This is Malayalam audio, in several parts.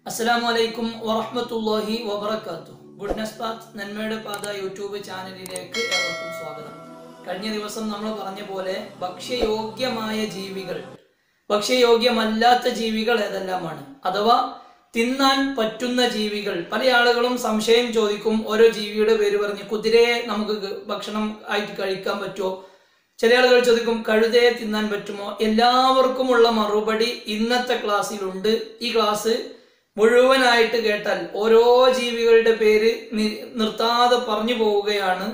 അസ്സലാമു അലൈക്കും വറഹ്മത്തുള്ളാഹി വബറകാതുഹു. ഗുഡ്നസ് പാത്ത് നന്മയുടെ പാത യൂട്യൂബ് ചാനലിലേക്ക് ഏവർക്കും സ്വാഗതം. കഴിഞ്ഞ ദിവസം നമ്മൾ പറഞ്ഞ പോലെ ഭക്ഷ്യയോഗ്യമായ ജീവികൾ, ഭക്ഷ്യയോഗ്യമല്ലാത്ത ജീവികൾ ഏതെല്ലാമാണ്, അഥവാ തിന്നാൻ പറ്റുന്ന ജീവികൾ. പല ആളുകളും സംശയം ചോദിക്കും, ഓരോ ജീവിയുടെ പേര് പറഞ്ഞ് കുതിരയെ നമുക്ക് ഭക്ഷണം ആയിട്ട് കഴിക്കാൻ പറ്റുമോ? ചില ആളുകൾ ചോദിക്കും കഴുതയെ തിന്നാൻ പറ്റുമോ? എല്ലാവർക്കുമുള്ള മറുപടി ഇന്നത്തെ ക്ലാസ്സിലുണ്ട്. ഈ ക്ലാസ് മുഴുവനായിട്ട് കേട്ടാൽ ഓരോ ജീവികളുടെ പേര് നിർത്താതെ പറഞ്ഞു പോവുകയാണ്.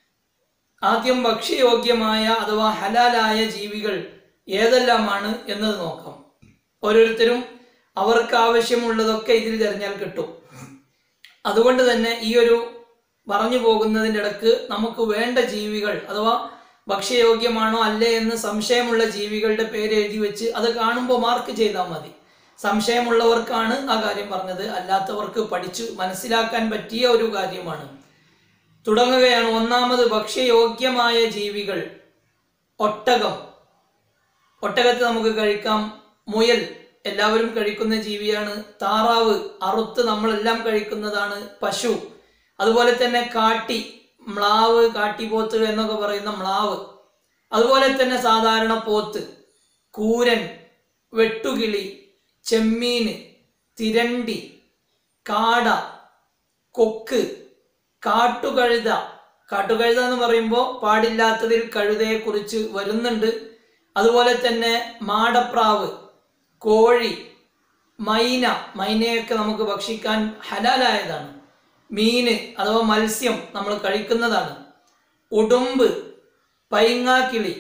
ആദ്യം ഭക്ഷ്യയോഗ്യമായ അഥവാ ഹലാലായ ജീവികൾ ഏതെല്ലാമാണ് എന്നത് നോക്കാം. ഓരോരുത്തരും അവർക്ക് ആവശ്യമുള്ളതൊക്കെ ഇതിൽ തിരഞ്ഞാൽ കിട്ടും. അതുകൊണ്ട് തന്നെ ഈ ഒരു പറഞ്ഞു പോകുന്നതിൻ്റെ ഇടക്ക് നമുക്ക് വേണ്ട ജീവികൾ അഥവാ ഭക്ഷ്യയോഗ്യമാണോ അല്ലേ എന്ന് സംശയമുള്ള ജീവികളുടെ പേര് എഴുതി വെച്ച് അത് കാണുമ്പോൾ മാർക്ക് ചെയ്താൽ മതി. സംശയമുള്ളവർക്കാണ് ആ കാര്യം പറഞ്ഞത്, അല്ലാത്തവർക്ക് പഠിച്ചു മനസ്സിലാക്കാൻ പറ്റിയ ഒരു കാര്യമാണ്. തുടങ്ങുകയാണ്. ഒന്നാമത് ഭക്ഷ്യയോഗ്യമായ ജീവികൾ. ഒട്ടകം, ഒട്ടകത്തെ നമുക്ക് കഴിക്കാം. മുയൽ എല്ലാവരും കഴിക്കുന്ന ജീവിയാണ്. താറാവ് അറുത്ത് നമ്മളെല്ലാം കഴിക്കുന്നതാണ്. പശു, അതുപോലെ തന്നെ കാട്ടി, മ്ലാവ്, കാട്ടിപ്പോത്ത് എന്നൊക്കെ പറയുന്ന മ്ലാവ്, അതുപോലെ തന്നെ സാധാരണ പോത്ത്, കൂരൻ, വെട്ടുകിളി, ചെമ്മീന്, തിരണ്ടി, കാട, കൊക്ക്, കാട്ടുകഴുത. കാട്ടുകഴുത എന്ന് പറയുമ്പോൾ പാടില്ലാത്തതിൽ കഴുതയെ കുറിച്ച് വരുന്നുണ്ട്. അതുപോലെ തന്നെ മാടപ്രാവ്, കോഴി, മൈന, മൈനയൊക്കെ നമുക്ക് ഭക്ഷിക്കാൻ ഹലാലായതാണ്. മീന് അഥവാ മത്സ്യം നമ്മൾ കഴിക്കുന്നതാണ്. ഉടുമ്പ്, പൈങ്ങാക്കിളി,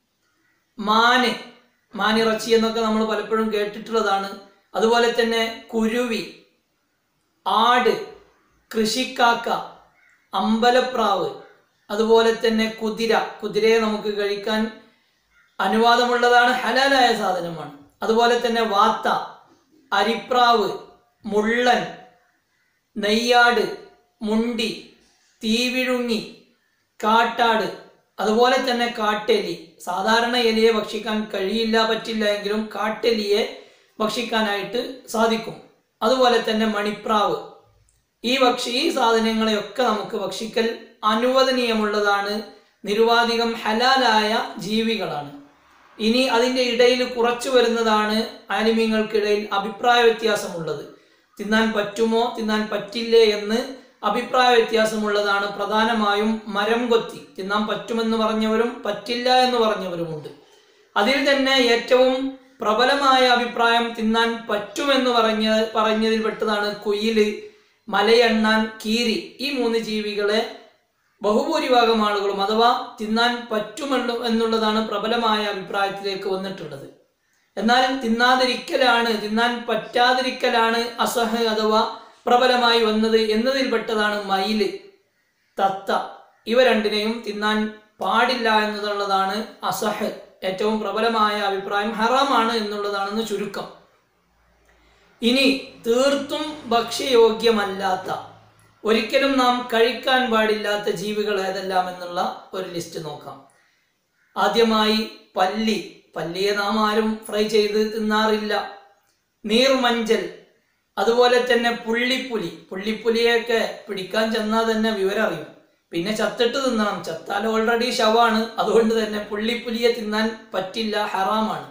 മാന്, മാനിറച്ചി എന്നൊക്കെ നമ്മൾ പലപ്പോഴും കേട്ടിട്ടുള്ളതാണ്. അതുപോലെ തന്നെ കുരുവി, ആട്, കൃഷിക്കാക്ക, അമ്പലപ്രാവ്, അതുപോലെ തന്നെ കുതിര. കുതിരയെ നമുക്ക് കഴിക്കാൻ അനുവാദമുള്ളതാണ്, ഹലാലായ സാധനമാണ്. അതുപോലെ തന്നെ വാത്ത, അരിപ്രാവ്, മുള്ളൻ, നെയ്യാട്, മുണ്ടി, തീവിഴുങ്ങി, കാട്ടാട്, അതുപോലെ തന്നെ കാട്ടെലി. സാധാരണ എലിയെ ഭക്ഷിക്കാൻ കഴിയില്ല, പറ്റില്ല എങ്കിലും കാട്ടെലിയെ ഭക്ഷിക്കാനായിട്ട് സാധിക്കും. അതുപോലെ തന്നെ മണിപ്രാവ്. ഈ സാധനങ്ങളെയൊക്കെ നമുക്ക് ഭക്ഷിക്കൽ അനുവദനീയമുള്ളതാണ്, നിരുപാധികം ഹലാലായ ജീവികളാണ്. ഇനി അതിൻ്റെ ഇടയിൽ കുറച്ചു വരുന്നതാണ് ആലിമീങ്ങൾക്കിടയിൽ അഭിപ്രായ വ്യത്യാസമുള്ളത്. തിന്നാൻ പറ്റുമോ തിന്നാൻ പറ്റില്ലേ എന്ന് അഭിപ്രായ വ്യത്യാസമുള്ളതാണ്. പ്രധാനമായും മരം കൊത്തി തിന്നാൻ പറ്റുമെന്ന് പറഞ്ഞവരും പറ്റില്ല എന്ന് പറഞ്ഞവരുമുണ്ട്. അതിൽ തന്നെ ഏറ്റവും പ്രബലമായ അഭിപ്രായം തിന്നാൻ പറ്റുമെന്ന് പറഞ്ഞതിൽ പെട്ടതാണ് കുയില്, മലയണ്ണാൻ, കീരി. ഈ മൂന്ന് ജീവികളെ ബഹുഭൂരിഭാഗം ആളുകളും അഥവാ തിന്നാൻ പറ്റുമല്ലോ എന്നുള്ളതാണ് പ്രബലമായ അഭിപ്രായത്തിലേക്ക് വന്നിട്ടുള്ളത്. എന്നാൽ തിന്നാൻ പറ്റാതിരിക്കലാണ് അസഹ് അഥവാ പ്രബലമായി വന്നത് എന്നതിൽപ്പെട്ടതാണ് മയില്, തത്ത. ഇവ രണ്ടിനെയും തിന്നാൻ പാടില്ല എന്നുള്ളതാണ് അസഹ്. ഏറ്റവും പ്രബലമായ അഭിപ്രായം ഹറാമാണ് എന്നുള്ളതാണെന്ന് ചുരുക്കം. ഇനി തീർത്തും ഭക്ഷ്യയോഗ്യമല്ലാത്ത, ഒരിക്കലും നാം കഴിക്കാൻ പാടില്ലാത്ത ജീവികൾ ഏതെല്ലാം എന്നുള്ള ഒരു ലിസ്റ്റ് നോക്കാം. ആദ്യമായി പല്ലി. പല്ലിയെ നാം ആരും ഫ്രൈ ചെയ്ത് തിന്നാറില്ല. നീർമഞ്ചൽ, അതുപോലെ തന്നെ പുള്ളിപ്പുലി. പുള്ളിപ്പുലിയൊക്കെ പിടിക്കാൻ ചെന്നാൽ തന്നെ വിവരം അറിയും, പിന്നെ ചത്തിട്ട് തിന്നണം. ചത്താൽ ഓൾറെഡി ശവാണ്. അതുകൊണ്ട് തന്നെ പുള്ളിപ്പുലിയെ തിന്നാൻ പറ്റില്ല, ഹറാമാണ്.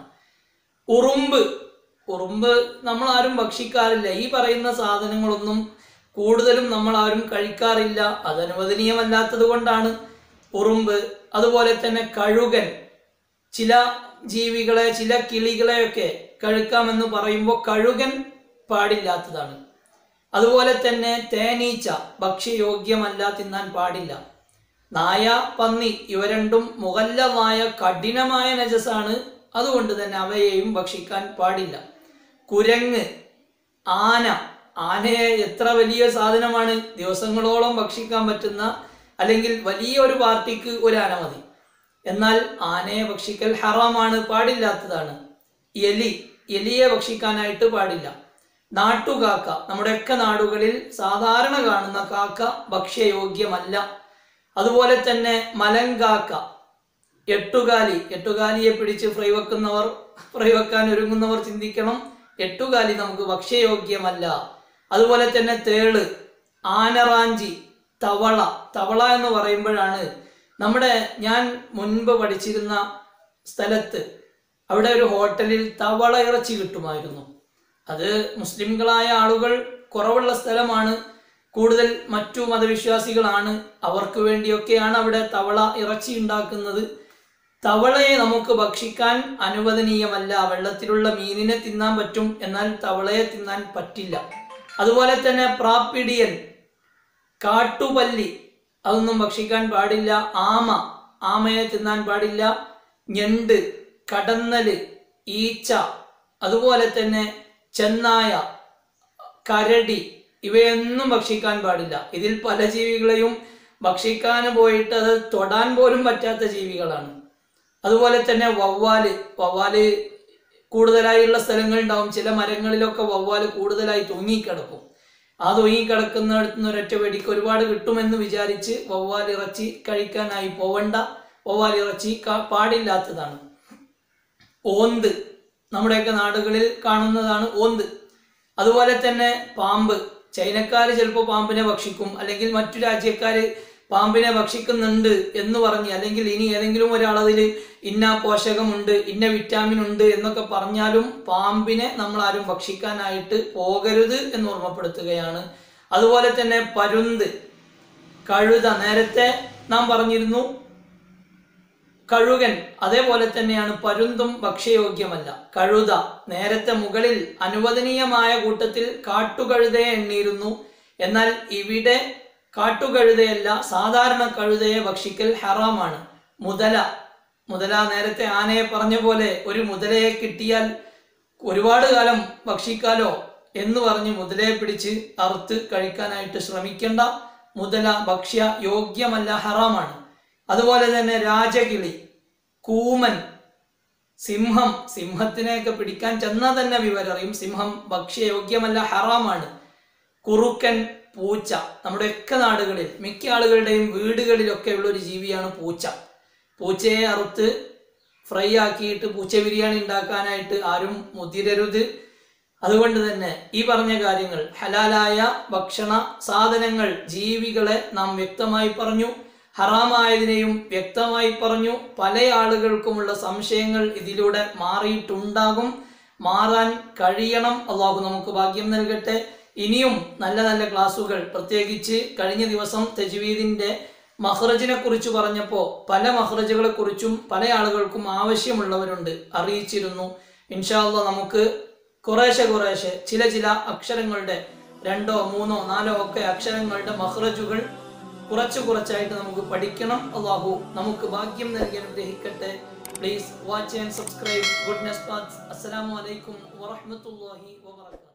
ഉറുമ്പ് നമ്മൾ ആരും ഭക്ഷിക്കാറില്ല. ഈ പറയുന്ന സാധനങ്ങളൊന്നും കൂടുതലും നമ്മൾ ആരും കഴിക്കാറില്ല, അത് അനുവദനീയമല്ലാത്തത് കൊണ്ടാണ്. ഉറുമ്പ്, അതുപോലെ തന്നെ കഴുകൻ. ചില ജീവികളെ, ചില കിളികളെയൊക്കെ കഴിക്കാമെന്ന് പറയുമ്പോൾ കഴുകൻ പാടില്ലാത്തതാണ്. അതുപോലെ തന്നെ തേനീച്ച ഭക്ഷ്യയോഗ്യമല്ല, തിന്നാൻ പാടില്ല. നായ, പന്നി, ഇവ രണ്ടും മുഗല്ലമായ കഠിനമായ നജസാണ്. അതുകൊണ്ട് തന്നെ അവയെയും ഭക്ഷിക്കാൻ പാടില്ല. കുരങ്ങ്, ആനയെ എത്ര വലിയ സാധനമാണ്, ദിവസങ്ങളോളം ഭക്ഷിക്കാൻ പറ്റുന്ന, അല്ലെങ്കിൽ വലിയ ഒരു പാർട്ടിക്ക് ഒരു ആന മതി. എന്നാൽ ആനയെ ഭക്ഷിക്കൽ ഹറാമാണ്, പാടില്ലാത്തതാണ്. എലിയെ ഭക്ഷിക്കാനായിട്ട് പാടില്ല. നാട്ടുകാക്ക, നമ്മുടെയൊക്കെ നാടുകളിൽ സാധാരണ കാണുന്ന കാക്ക ഭക്ഷ്യയോഗ്യമല്ല. അതുപോലെ തന്നെ മലങ്കാക്ക, എട്ടുകാലിയെ പിടിച്ച് ഫ്രൈ വെക്കാൻ ഒരുങ്ങുന്നവർ ചിന്തിക്കണം, എട്ടുകാലി നമുക്ക് ഭക്ഷ്യയോഗ്യമല്ല. അതുപോലെ തന്നെ തേള്, ആനറാഞ്ചി, തവള. തവള എന്ന് പറയുമ്പോഴാണ് ഞാൻ മുൻപ് പഠിച്ചിരുന്ന സ്ഥലത്ത് അവിടെ ഒരു ഹോട്ടലിൽ തവള ഇറച്ചി കിട്ടുമായിരുന്നു. അത് മുസ്ലിംകളായ ആളുകൾ കുറവുള്ള സ്ഥലമാണ്, കൂടുതൽ മറ്റു മതവിശ്വാസികളാണ്, അവർക്ക് വേണ്ടിയൊക്കെയാണ് അവിടെ തവള ഇറച്ചി ഉണ്ടാക്കുന്നത്. തവളയെ നമുക്ക് ഭക്ഷിക്കാൻ അനുവദനീയമല്ല. വെള്ളത്തിലുള്ള മീനിനെ തിന്നാൻ പറ്റും, എന്നാൽ തവളയെ തിന്നാൻ പറ്റില്ല. അതുപോലെ തന്നെ പ്രാപ്പിടിയൻ, കാട്ടുപല്ലി, അതൊന്നും ഭക്ഷിക്കാൻ പാടില്ല. ആമയെ തിന്നാൻ പാടില്ല. ഞണ്ട്, കടന്നല്, ഈച്ച, അതുപോലെ തന്നെ ചെന്നായ, കരടി, ഇവയൊന്നും ഭക്ഷിക്കാൻ പാടില്ല. ഇതിൽ പല ജീവികളെയും ഭക്ഷിക്കാൻ പോയിട്ട് അത് തൊടാൻ പോലും പറ്റാത്ത ജീവികളാണ്. അതുപോലെ തന്നെ വവ്വാല് കൂടുതലായുള്ള സ്ഥലങ്ങളുണ്ടാവും. ചില മരങ്ങളിലൊക്കെ വവ്വാല് കൂടുതലായി തൂങ്ങിക്കിടക്കും. ആ തൂങ്ങിക്കിടക്കുന്നിടത്ത് നിന്ന് ഒരൊറ്റ വെടിക്ക് ഒരുപാട് കിട്ടുമെന്ന് വിചാരിച്ച് വവ്വാൽ ഇറച്ചി കഴിക്കാനായി പോവണ്ട. വവ്വാൽ ഇറച്ചി പാടില്ലാത്തതാണ്. ഓന്ത്, നമ്മുടെയൊക്കെ നാടുകളിൽ കാണുന്നതാണ് ഓന്ത്. അതുപോലെ തന്നെ പാമ്പ്. ചൈനക്കാര് ചിലപ്പോൾ പാമ്പിനെ ഭക്ഷിക്കും, അല്ലെങ്കിൽ മറ്റു രാജ്യക്കാര് പാമ്പിനെ ഭക്ഷിക്കുന്നുണ്ട് എന്ന് പറഞ്ഞ്, അല്ലെങ്കിൽ ഇനി ഏതെങ്കിലും ഒരാളതിൽ ഇന്ന പോഷകമുണ്ട്, ഇന്ന വിറ്റാമിൻ ഉണ്ട് എന്നൊക്കെ പറഞ്ഞാലും പാമ്പിനെ നമ്മൾ ആരും ഭക്ഷിക്കാനായിട്ട് പോകരുത് എന്ന് ഓർമ്മപ്പെടുത്തുകയാണ്. അതുപോലെ തന്നെ പരുന്ത്, കഴുത, നേരത്തെ നാം പറഞ്ഞിരുന്നു കഴുകൻ, അതേപോലെ തന്നെയാണ് പരുന്തും ഭക്ഷ്യയോഗ്യമല്ല. കഴുത, നേരത്തെ മുകളിൽ അനുവദനീയമായ കൂട്ടത്തിൽ കാട്ടുകഴുതയെ എണ്ണിയിരുന്നു, എന്നാൽ ഇവിടെ കാട്ടുകഴുതയല്ല, സാധാരണ കഴുതയെ ഭക്ഷിക്കൽ ഹറാമാണ്. മുതല, നേരത്തെ ആനയെ പറഞ്ഞ പോലെ ഒരു മുതലയെ കിട്ടിയാൽ ഒരുപാട് കാലം ഭക്ഷിക്കാലോ എന്ന് പറഞ്ഞ് മുതലയെ പിടിച്ച് അറുത്ത് കഴിക്കാനായിട്ട് ശ്രമിക്കേണ്ട. മുതല ഭക്ഷ്യ യോഗ്യമല്ല, ഹറാമാണ്. അതുപോലെ തന്നെ രാജകിളി, കൂമൻ, സിംഹം, സിംഹത്തിനെയൊക്കെ പിടിക്കാൻ ചെന്നാൽ തന്നെ വിവരറിയും. സിംഹം ഭക്ഷ്യയോഗ്യമല്ല, ഹറാമാണ്. കുറുക്കൻ, പൂച്ച, നമ്മുടെയൊക്കെ നാടുകളിൽ മിക്ക ആളുകളുടെയും വീടുകളിലൊക്കെ ഉള്ള ഒരു ജീവിയാണ് പൂച്ച. പൂച്ചയെ അറുത്ത് ഫ്രൈ ആക്കിയിട്ട് പൂച്ച ബിരിയാണി ഉണ്ടാക്കാനായിട്ട് ആരും മുതിരരുത്. അതുകൊണ്ട് തന്നെ ഈ പറഞ്ഞ കാര്യങ്ങൾ, ഹലാലായ ഭക്ഷണ സാധനങ്ങൾ, ജീവികളെ നാം വ്യക്തമായി പറഞ്ഞു, ഹറാമായതിനെയും വ്യക്തമായി പറഞ്ഞു. പല ആളുകൾക്കുമുള്ള സംശയങ്ങൾ ഇതിലൂടെ മാറിയിട്ടുണ്ടാകും, മാറാൻ കഴിയണം. അള്ളാഹു നമുക്ക് ഭാഗ്യം നൽകട്ടെ. ഇനിയും നല്ല നല്ല ക്ലാസ്സുകൾ, പ്രത്യേകിച്ച് കഴിഞ്ഞ ദിവസം തജ്വീദിന്റെ മഖ്റജിനെ കുറിച്ച് പറഞ്ഞപ്പോൾ പല മഖ്റജുകളെ കുറിച്ചും പല ആളുകൾക്കും ആവശ്യമുള്ളവരുണ്ട്, അറിയിച്ചിരുന്നു. ഇൻഷാ അല്ലാഹ് നമുക്ക് കുറേശ്ശെ ചില അക്ഷരങ്ങളുടെ 2, 3, 4 ഒക്കെ അക്ഷരങ്ങളുടെ മഖ്റജുകൾ കുറച്ചായിട്ട് നമുക്ക് പഠിക്കണം. അള്ളാഹു നമുക്ക് ഭാഗ്യം നൽകി അനുഗ്രഹിക്കട്ടെ. Please watch and subscribe goodness paths. അസ്സലാമു അലൈക്കും വറഹ്മത്തുള്ളാഹി വബറകാതുഹു.